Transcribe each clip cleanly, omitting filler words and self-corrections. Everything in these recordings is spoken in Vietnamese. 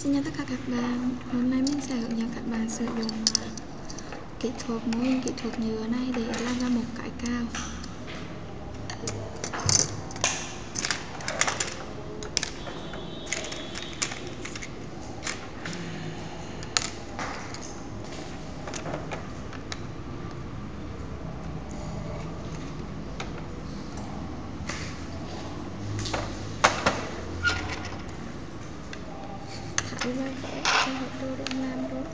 Xin chào tất cả các bạn. Hôm nay mình sẽ hướng dẫn các bạn sử dụng kỹ thuật mô hình kỹ thuật nhựa này để làm ra một cái cao. Tháo ra khỏi cho hộp đồ để làm rồi.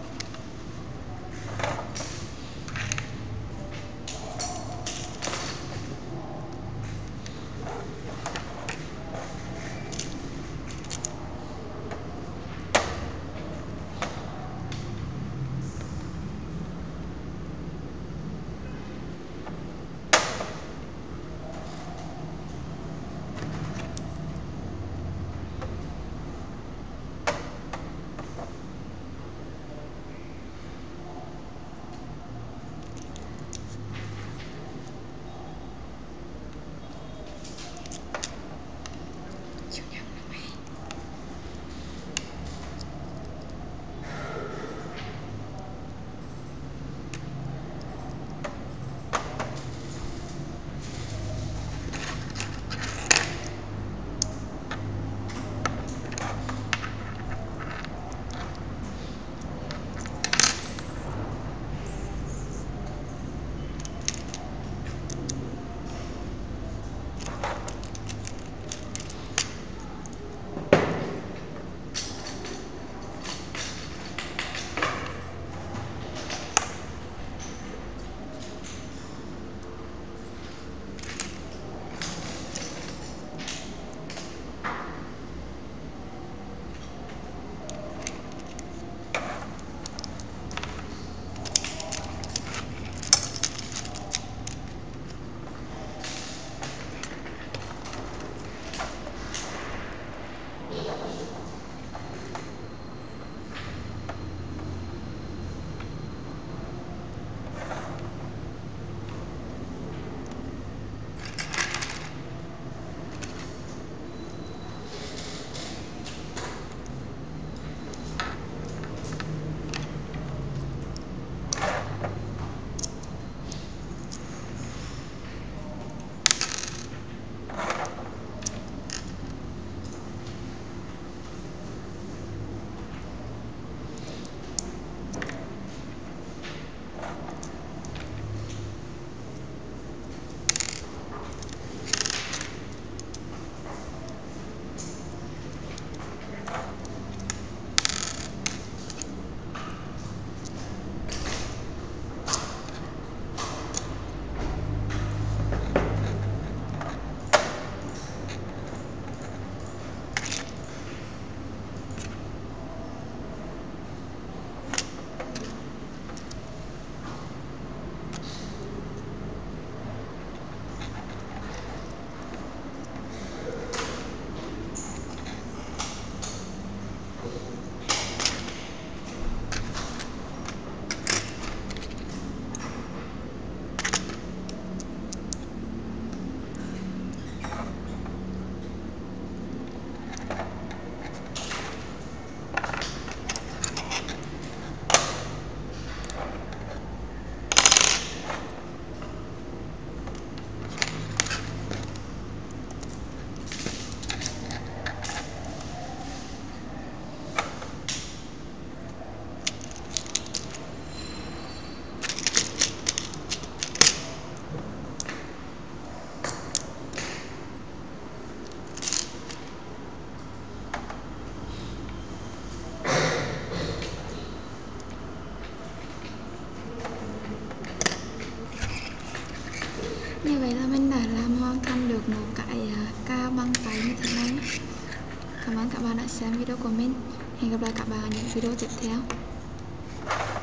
Như vậy là mình đã làm hoàn thành được một cái cao bằng tay như thế này. Cảm ơn các bạn đã xem video của mình. Hẹn gặp lại các bạn ở những video tiếp theo.